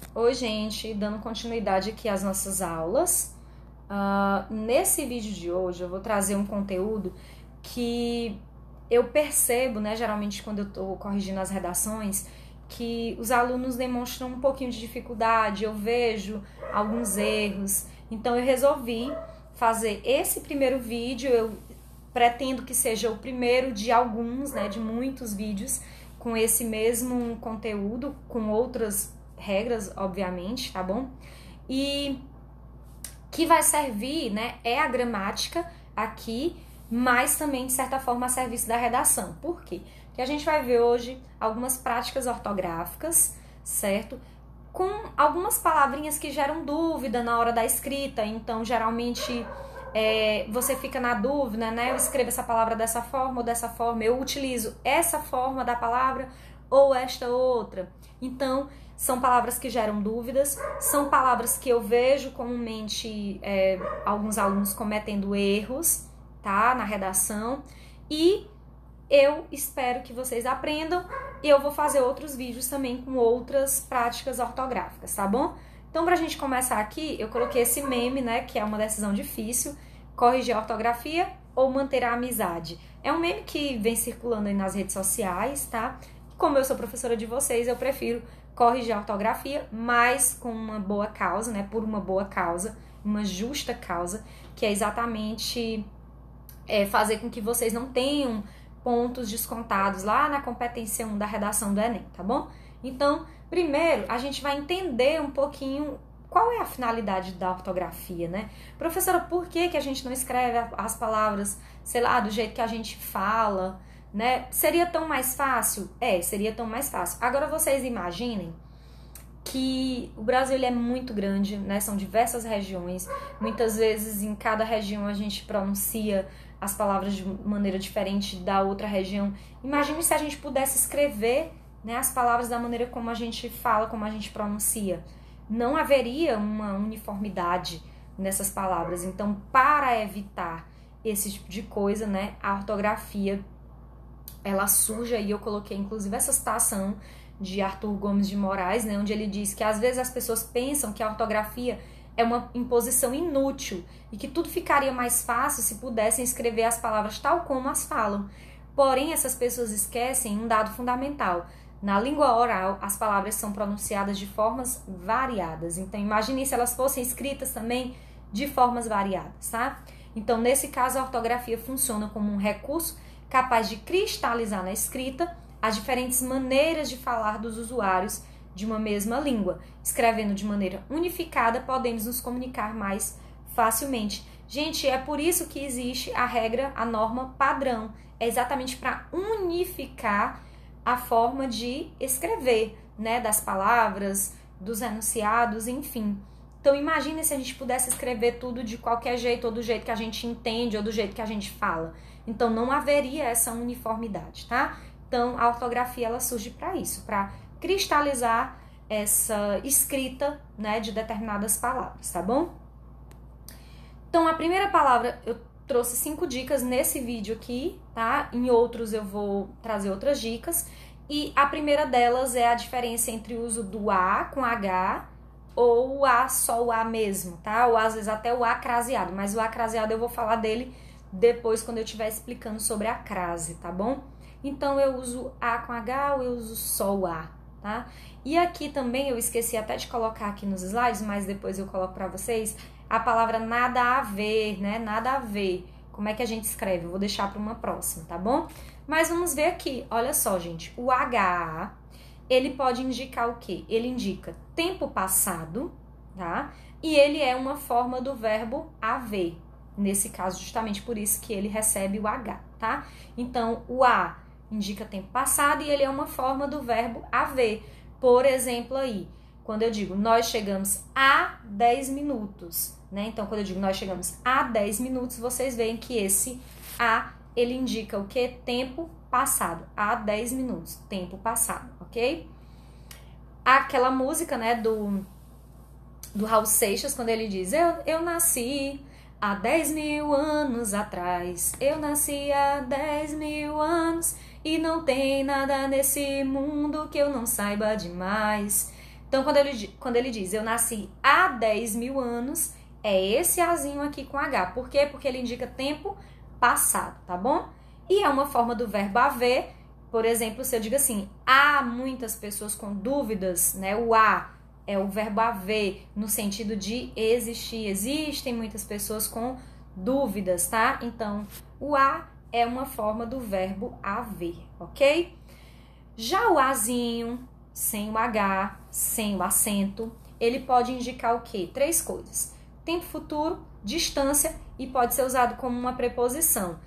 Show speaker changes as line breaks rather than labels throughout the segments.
Oi, gente, dando continuidade aqui às nossas aulas. Nesse vídeo de hoje eu vou trazer um conteúdo que eu percebo, né, geralmente quando eu estou corrigindo as redações, que os alunos demonstram um pouquinho de dificuldade, eu vejo alguns erros. Então eu resolvi fazer esse primeiro vídeo, eu pretendo que seja o primeiro de alguns, né, de muitos vídeos com esse mesmo conteúdo, com outras regras, obviamente, tá bom? E que vai servir, né, é a gramática aqui, mas também, de certa forma, a serviço da redação. Por quê? Porque a gente vai ver hoje algumas práticas ortográficas, certo? Com algumas palavrinhas que geram dúvida na hora da escrita, então, geralmente, você fica na dúvida, né? Eu escrevo essa palavra dessa forma ou dessa forma, eu utilizo essa forma da palavra ou esta outra. Então, são palavras que geram dúvidas, são palavras que eu vejo comumente alguns alunos cometendo erros, tá? Na redação. E eu espero que vocês aprendam e eu vou fazer outros vídeos também com outras práticas ortográficas, tá bom? Então, pra gente começar aqui, eu coloquei esse meme, né, que é uma decisão difícil, corrigir a ortografia ou manter a amizade. É um meme que vem circulando aí nas redes sociais, tá? Como eu sou professora de vocês, eu prefiro corrigir a ortografia, mas com uma boa causa, né, por uma boa causa, uma justa causa, que é exatamente fazer com que vocês não tenham pontos descontados lá na competência 1 da redação do Enem, tá bom? Então, primeiro, a gente vai entender um pouquinho qual é a finalidade da ortografia, né? Professora, por que a gente não escreve as palavras, sei lá, do jeito que a gente fala, né? Seria tão mais fácil? Seria tão mais fácil. Agora, vocês imaginem que o Brasil ele é muito grande, né? São diversas regiões. Muitas vezes em cada região a gente pronuncia as palavras de maneira diferente da outra região. Imagine se a gente pudesse escrever, né, as palavras da maneira como a gente fala, como a gente pronuncia. Não haveria uma uniformidade nessas palavras. Então, para evitar esse tipo de coisa, né, a ortografia ela surge aí. Eu coloquei inclusive essa citação de Arthur Gomes de Moraes, né, onde ele diz que às vezes as pessoas pensam que a ortografia é uma imposição inútil e que tudo ficaria mais fácil se pudessem escrever as palavras tal como as falam. Porém, essas pessoas esquecem um dado fundamental. Na língua oral, as palavras são pronunciadas de formas variadas. Então, imagine se elas fossem escritas também de formas variadas, tá? Então, nesse caso, a ortografia funciona como um recurso capaz de cristalizar na escrita as diferentes maneiras de falar dos usuários de uma mesma língua. Escrevendo de maneira unificada, podemos nos comunicar mais facilmente. Gente, é por isso que existe a regra, a norma padrão. É exatamente para unificar a forma de escrever, né, das palavras, dos enunciados, enfim. Então, imagine se a gente pudesse escrever tudo de qualquer jeito, ou do jeito que a gente entende, ou do jeito que a gente fala. Então, não haveria essa uniformidade, tá? Então, a ortografia, ela surge para isso, para cristalizar essa escrita, né, de determinadas palavras, tá bom? Então, a primeira palavra, eu trouxe 5 dicas nesse vídeo aqui, tá? Em outros eu vou trazer outras dicas. E a primeira delas é a diferença entre o uso do A com H ou o A só o A mesmo, tá? Ou às vezes até o A craseado, mas o A craseado eu vou falar dele depois quando eu estiver explicando sobre a crase, tá bom? Então, eu uso A com H ou eu uso só o A, tá? E aqui também, eu esqueci até de colocar aqui nos slides, mas depois eu coloco pra vocês, a palavra nada a ver, né? Nada a ver. Como é que a gente escreve? Eu vou deixar para uma próxima, tá bom? Mas vamos ver aqui. Olha só, gente. O HA, ele pode indicar o quê? Ele indica tempo passado, tá? E ele é uma forma do verbo haver. Nesse caso, justamente por isso que ele recebe o H, tá? Então, o A indica tempo passado e ele é uma forma do verbo haver. Por exemplo, aí, quando eu digo nós chegamos a 10 minutos, né? Então, quando eu digo nós chegamos a 10 minutos, vocês veem que esse a, ele indica o quê? Tempo passado. A 10 minutos, tempo passado, ok? Aquela música, né, do Raul Seixas, quando ele diz eu nasci há 10 mil anos atrás, eu nasci há 10 mil anos e não tem nada nesse mundo que eu não saiba demais. Então, quando ele diz eu nasci há 10 mil anos, é esse azinho aqui com H. Por quê? Porque ele indica tempo passado, tá bom? E é uma forma do verbo haver. Por exemplo, se eu digo assim, há muitas pessoas com dúvidas, né? O há é o verbo haver no sentido de existir. Existem muitas pessoas com dúvidas, tá? Então, o há é uma forma do verbo haver, ok? Já o azinho, sem o H, sem o acento, ele pode indicar o quê? 3 coisas. Tempo futuro, distância e pode ser usado como uma preposição.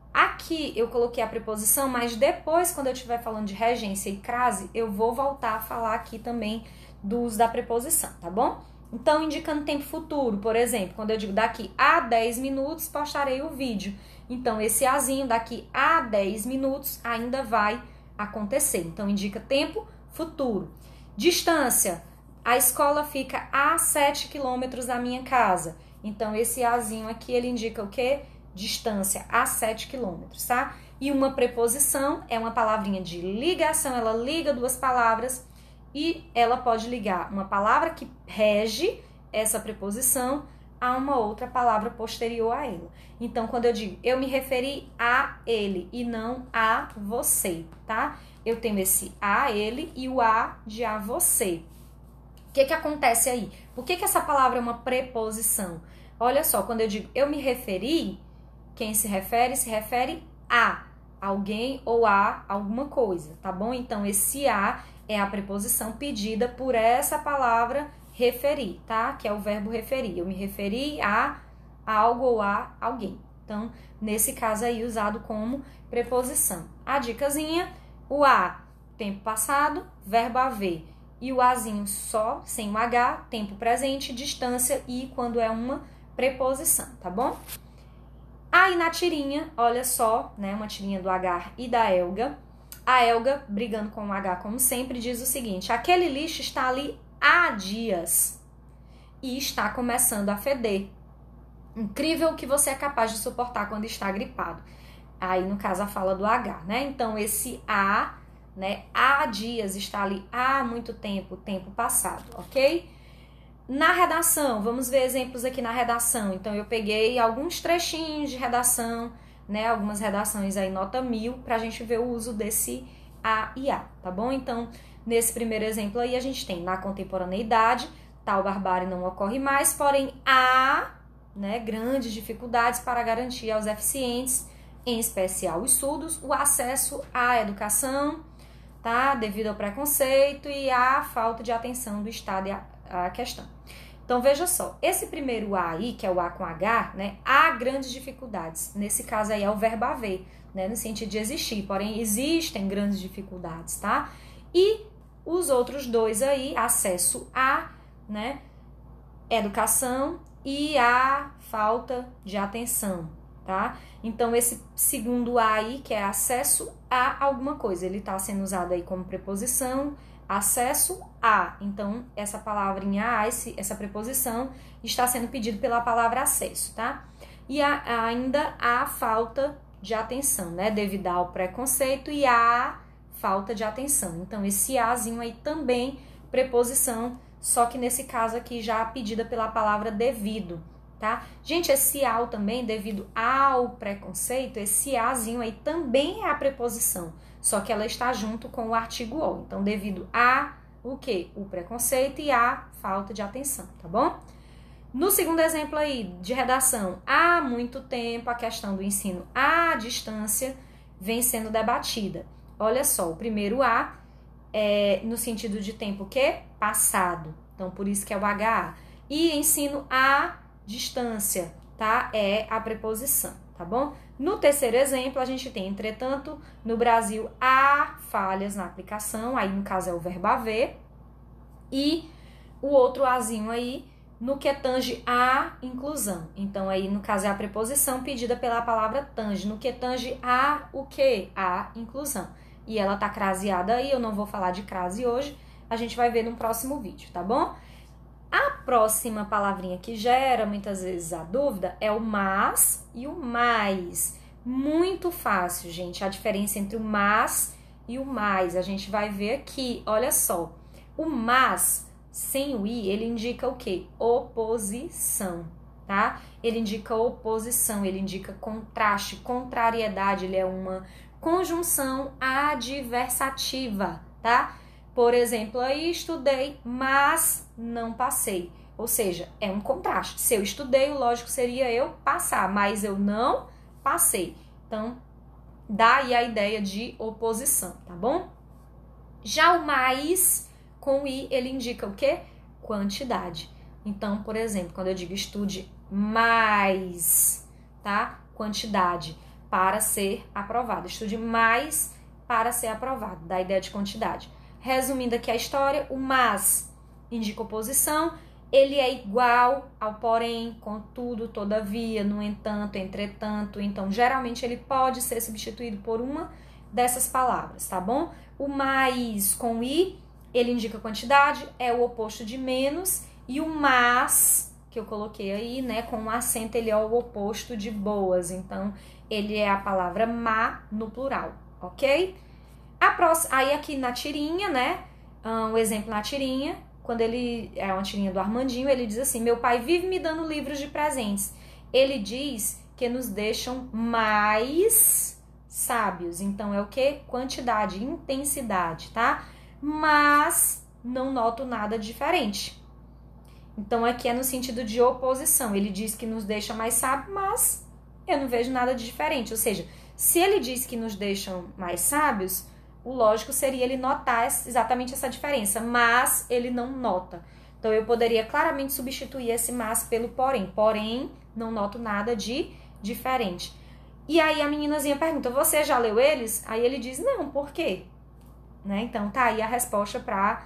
Aqui eu coloquei a preposição, mas depois, quando eu estiver falando de regência e crase, eu vou voltar a falar aqui também do uso da preposição, tá bom? Então, indicando tempo futuro, por exemplo, quando eu digo daqui a 10 minutos, postarei o vídeo. Então, esse azinho daqui a 10 minutos ainda vai acontecer. Então, indica tempo futuro. Distância, a escola fica a 7 quilômetros da minha casa. Então, esse azinho aqui, ele indica o quê? Distância a 7 quilômetros, tá? E uma preposição é uma palavrinha de ligação, ela liga duas palavras e ela pode ligar uma palavra que rege essa preposição a uma outra palavra posterior a ela. Então, quando eu digo eu me referi a ele e não a você, tá? Eu tenho esse a ele e o a de a você. O que acontece aí? Por que essa palavra é uma preposição? Olha só, quando eu digo eu me referi, quem se refere a alguém ou a alguma coisa, tá bom? Então, esse a é a preposição pedida por essa palavra referir, tá? Que é o verbo referir. Eu me referi a algo ou a alguém. Então, nesse caso aí, usado como preposição. A dicasinha, o a, tempo passado, verbo haver. E o azinho só, sem o H, tempo presente, distância e quando é uma preposição, tá bom? Aí na tirinha, olha só, né, uma tirinha do H e da Elga. A Elga, brigando com o H como sempre, diz o seguinte: aquele lixo está ali há dias e está começando a feder. Incrível o que você é capaz de suportar quando está gripado. Aí, no caso, a fala do H, né? Então, esse há, né, há dias, está ali há muito tempo, tempo passado, ok? Na redação, vamos ver exemplos aqui na redação. Então, eu peguei alguns trechinhos de redação, né? Algumas redações aí, nota 1000, pra gente ver o uso desse a e a, tá bom? Então, nesse primeiro exemplo aí, a gente tem na contemporaneidade, tal barbárie não ocorre mais, porém há, né, grandes dificuldades para garantir aos eficientes, em especial os surdos, o acesso à educação, tá? Devido ao preconceito e à falta de atenção do Estado à questão. Então, veja só, esse primeiro A aí, que é o A com H, né, há grandes dificuldades. Nesse caso aí é o verbo haver, né, no sentido de existir, porém existem grandes dificuldades, tá? E os outros dois aí, acesso a, né, educação e a falta de atenção, tá? Então, esse segundo A aí, que é acesso a alguma coisa, ele tá sendo usado aí como preposição, acesso a. Então, essa palavrinha a, essa preposição, está sendo pedido pela palavra acesso, tá? E ainda a falta de atenção, né? Devido ao preconceito e a falta de atenção. Então, esse azinho aí também, preposição, só que nesse caso aqui já pedida pela palavra devido, tá? Gente, esse ao também, devido ao preconceito, esse azinho aí também é a preposição, só que ela está junto com o artigo o. Então, devido a o quê? O preconceito e a falta de atenção, tá bom? No segundo exemplo aí de redação, há muito tempo a questão do ensino à distância vem sendo debatida. Olha só, o primeiro a é no sentido de tempo o quê? Passado. Então, por isso que é o HA. E ensino à distância, tá? É a preposição, tá bom? No terceiro exemplo, a gente tem, entretanto, no Brasil, há falhas na aplicação, aí no caso é o verbo haver, e o outro azinho aí, no que tange a inclusão. Então, aí, no caso, é a preposição pedida pela palavra tange, no que tange a o quê? A inclusão. E ela tá craseada aí, eu não vou falar de crase hoje, a gente vai ver no próximo vídeo, tá bom? A próxima palavrinha que gera muitas vezes a dúvida é o mas e o mais. Muito fácil, gente, a diferença entre o mas e o mais. A gente vai ver aqui, olha só. O mas, sem o i, ele indica o quê? Oposição, tá? Ele indica oposição, ele indica contraste, contrariedade, ele é uma conjunção adversativa, tá? Por exemplo, aí estudei, mas não passei. Ou seja, é um contraste. Se eu estudei, o lógico seria eu passar, mas eu não passei. Então, dá aí a ideia de oposição, tá bom? Já o mais, com o i, ele indica o quê? Quantidade. Então, por exemplo, quando eu digo estude mais, tá? Quantidade, para ser aprovado. Estude mais para ser aprovado, dá a ideia de quantidade. Resumindo aqui a história, o mas indica oposição, ele é igual ao porém, contudo, todavia, no entanto, entretanto. Então, geralmente, ele pode ser substituído por uma dessas palavras, tá bom? O mais com i, ele indica quantidade, é o oposto de menos. E o mas, que eu coloquei aí, né, com um acento, ele é o oposto de boas. Então, ele é a palavra má no plural, ok? Aí aqui na tirinha, né, o exemplo na tirinha, quando ele é uma tirinha do Armandinho, ele diz assim: meu pai vive me dando livros de presentes. Ele diz que nos deixam mais sábios. Então é o que? Quantidade, intensidade, tá? Mas não noto nada diferente. Então aqui é no sentido de oposição. Ele diz que nos deixa mais sábios, mas eu não vejo nada de diferente. Ou seja, se ele diz que nos deixam mais sábios, o lógico seria ele notar exatamente essa diferença, mas ele não nota. Então, eu poderia claramente substituir esse mas pelo porém. Porém, não noto nada de diferente. E aí, a meninazinha pergunta, você já leu eles? Aí ele diz, não, por quê? Né? Então, tá aí a resposta para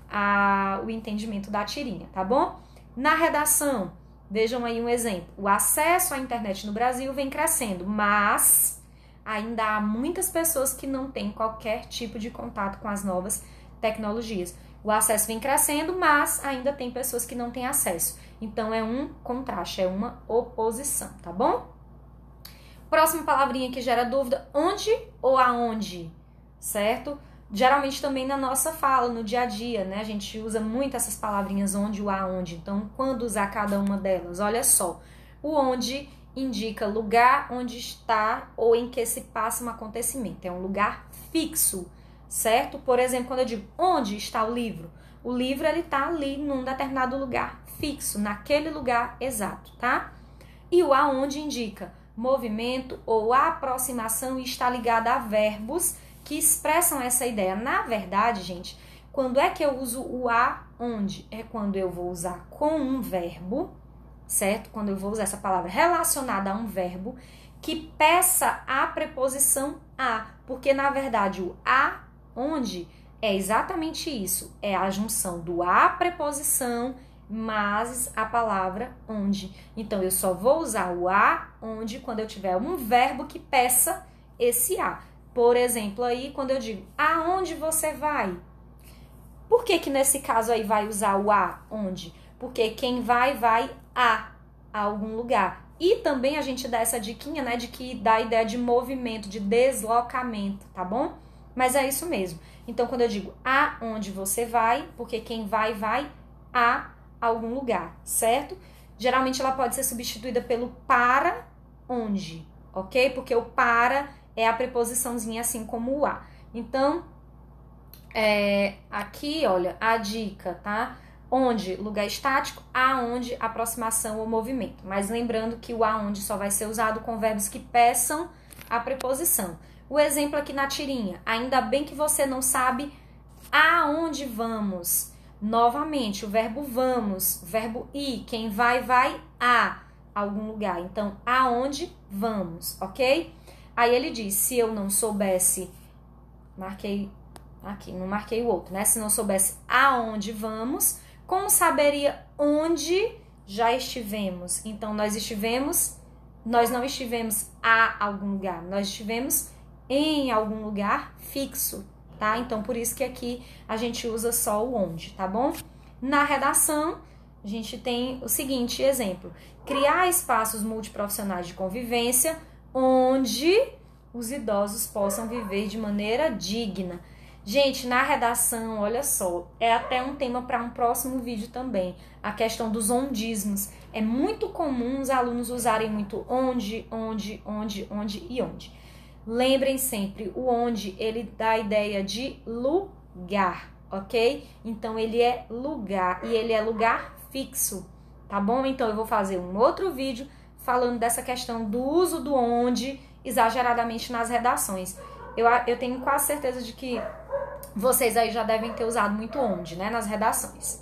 o entendimento da tirinha, tá bom? Na redação, vejam aí um exemplo. O acesso à internet no Brasil vem crescendo, mas ainda há muitas pessoas que não têm qualquer tipo de contato com as novas tecnologias. O acesso vem crescendo, mas ainda tem pessoas que não têm acesso. Então, é um contraste, é uma oposição, tá bom? Próxima palavrinha que gera dúvida, onde ou aonde, certo? Geralmente também na nossa fala, no dia a dia, né? A gente usa muito essas palavrinhas onde ou aonde. Então, quando usar cada uma delas? Olha só, o onde indica lugar onde está ou em que se passa um acontecimento. É um lugar fixo, certo? Por exemplo, quando eu digo onde está o livro ele está ali num determinado lugar fixo, naquele lugar exato, tá? E o aonde indica movimento ou aproximação e está ligado a verbos que expressam essa ideia. Na verdade, gente, quando é que eu uso o aonde? É quando eu vou usar com um verbo, certo? Quando eu vou usar essa palavra relacionada a um verbo que peça a preposição a, porque na verdade o aonde é exatamente isso, é a junção do a preposição mais a palavra onde. Então eu só vou usar o aonde quando eu tiver um verbo que peça esse a. Por exemplo, aí quando eu digo aonde você vai? Por que que nesse caso aí vai usar o aonde? Porque quem vai a algum lugar. E também a gente dá essa diquinha, né, de que dá a ideia de movimento, de deslocamento, tá bom? Mas é isso mesmo. Então, quando eu digo aonde você vai, porque quem vai a algum lugar, certo? Geralmente ela pode ser substituída pelo para onde, ok? Porque o para é a preposiçãozinha assim como o a. Então, aqui, olha, a dica, tá? Onde, lugar estático, aonde, aproximação ou movimento. Mas lembrando que o aonde só vai ser usado com verbos que peçam a preposição. O exemplo aqui na tirinha, ainda bem que você não sabe aonde vamos. Novamente, o verbo vamos, verbo ir, quem vai a algum lugar. Então, aonde vamos, ok? Aí ele diz, se eu não soubesse, marquei aqui, não marquei o outro, né? Se não soubesse aonde vamos, como saberia onde já estivemos? Então, nós não estivemos a algum lugar, nós estivemos em algum lugar fixo, tá? Então, por isso que aqui a gente usa só o onde, tá bom? Na redação, a gente tem o seguinte exemplo. Criar espaços multiprofissionais de convivência onde os idosos possam viver de maneira digna. Gente, na redação, olha só, é até um tema para um próximo vídeo também, a questão dos ondismos. É muito comum os alunos usarem muito onde e onde. Lembrem sempre, o onde, ele dá a ideia de lugar, ok? Então, ele é lugar, e ele é lugar fixo, tá bom? Então, eu vou fazer um outro vídeo falando dessa questão do uso do onde exageradamente nas redações. Eu tenho quase certeza de que vocês aí já devem ter usado muito onde, né, nas redações.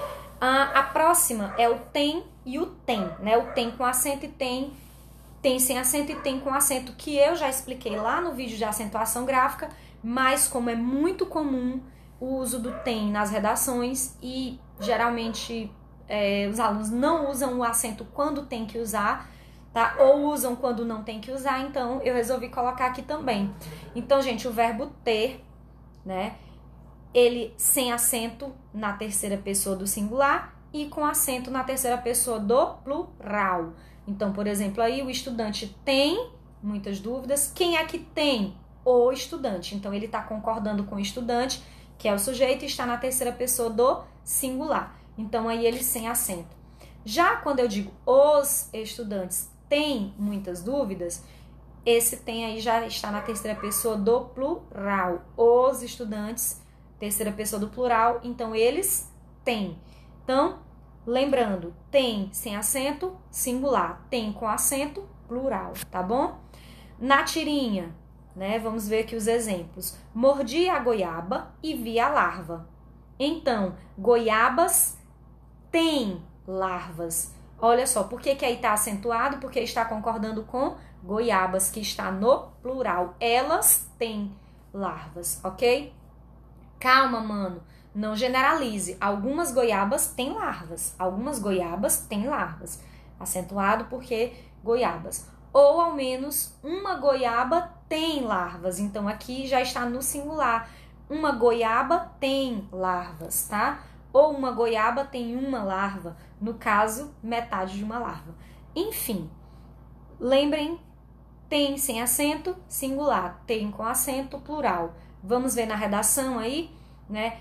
A próxima é o tem e o tem, né? O tem com acento e tem sem acento e tem com acento, que eu já expliquei lá no vídeo de acentuação gráfica, mas como é muito comum o uso do tem nas redações e geralmente os alunos não usam o acento quando tem que usar, tá? Ou usam quando não tem que usar, então eu resolvi colocar aqui também. Então, gente, o verbo ter, né? Ele sem acento na terceira pessoa do singular e com acento na terceira pessoa do plural. Então, por exemplo, aí o estudante tem muitas dúvidas. Quem é que tem? O estudante. Então, ele está concordando com o estudante, que é o sujeito, e está na terceira pessoa do singular. Então, aí ele sem acento. Já quando eu digo os estudantes têm muitas dúvidas, esse tem aí já está na terceira pessoa do plural. Os estudantes, terceira pessoa do plural, então eles têm. Então, lembrando, tem sem acento, singular. Tem com acento, plural, tá bom? Na tirinha, né, vamos ver aqui os exemplos. Mordi a goiaba e vi a larva. Então, goiabas têm larvas. Olha só, por que aí está acentuado? Porque está concordando com goiabas, que está no plural. Elas têm larvas, ok? Calma, mano. Não generalize. Algumas goiabas têm larvas. Algumas goiabas têm larvas. Acentuado porque goiabas. Ou ao menos uma goiaba tem larvas. Então aqui já está no singular. Uma goiaba tem larvas, tá? Ou uma goiaba tem uma larva. No caso, metade de uma larva. Enfim, lembrem, tem sem acento, singular. Tem com acento, plural. Vamos ver na redação aí, né?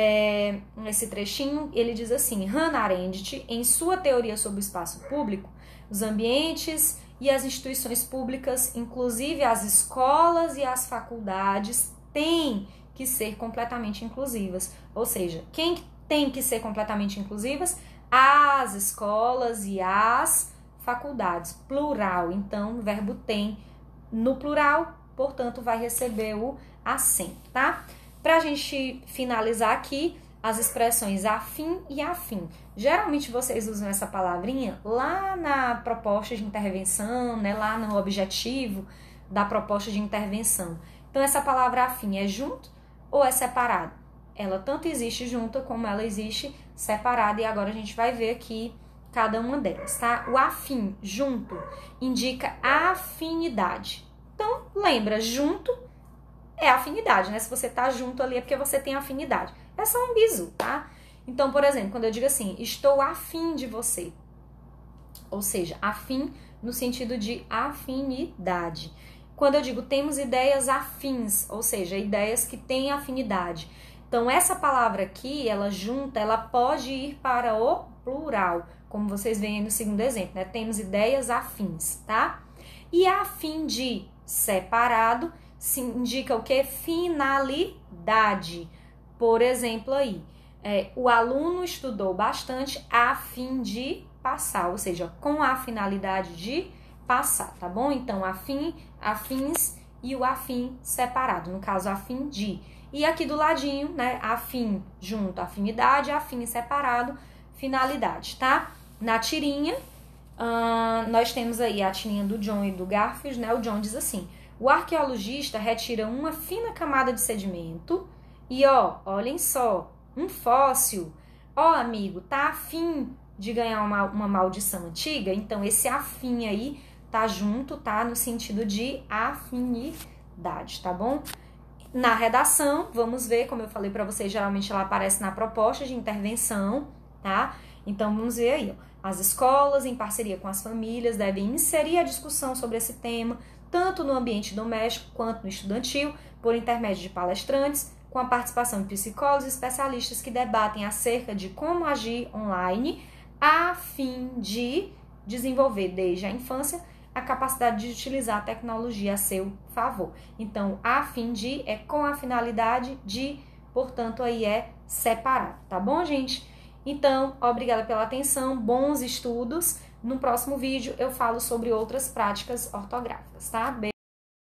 Nesse trechinho, ele diz assim: Hannah Arendt, em sua teoria sobre o espaço público, os ambientes e as instituições públicas, inclusive as escolas e as faculdades, têm que ser completamente inclusivas. Ou seja, quem tem que ser completamente inclusivas? As escolas e as faculdades, plural. Então, o verbo tem no plural, portanto, vai receber o acento, tá? Pra gente finalizar aqui, as expressões afim e afim. Geralmente vocês usam essa palavrinha lá na proposta de intervenção, né? Lá no objetivo da proposta de intervenção. Então, essa palavra afim é junto ou é separado? Ela tanto existe junta como ela existe separada, e agora a gente vai ver aqui cada uma delas, tá? O afim, junto, indica afinidade. Então, lembra, junto é afinidade, né? Se você tá junto ali é porque você tem afinidade. É só um bizu, tá? Então, por exemplo, quando eu digo assim, estou afim de você, ou seja, afim no sentido de afinidade. Quando eu digo temos ideias afins, ou seja, ideias que têm afinidade. Então, essa palavra aqui, ela junta, ela pode ir para o plural, como vocês veem no segundo exemplo, né? Temos ideias afins, tá? E afim de separado se indica o que? Finalidade. Por exemplo, aí, o aluno estudou bastante a fim de passar, ou seja, com a finalidade de passar, tá bom? Então, afim, afins e o afim separado, no caso, afim de. E aqui do ladinho, né, afim junto, afinidade, afim separado, finalidade, tá? Na tirinha, nós temos aí a tirinha do John e do Garfield, né? O John diz assim: o arqueologista retira uma fina camada de sedimento e, olhem só, um fóssil. Amigo, tá afim de ganhar uma maldição antiga? Então, esse afim aí tá junto, tá? No sentido de afinidade, tá bom? Na redação, vamos ver, como eu falei para vocês, geralmente ela aparece na proposta de intervenção, tá? Então, vamos ver aí, as escolas, em parceria com as famílias, devem inserir a discussão sobre esse tema, tanto no ambiente doméstico quanto no estudantil, por intermédio de palestrantes, com a participação de psicólogos e especialistas que debatem acerca de como agir online a fim de desenvolver desde a infância a capacidade de utilizar a tecnologia a seu favor. Então, a fim de é com a finalidade de, portanto, aí é separado, tá bom, gente? Então, obrigada pela atenção, bons estudos. No próximo vídeo eu falo sobre outras práticas ortográficas, tá?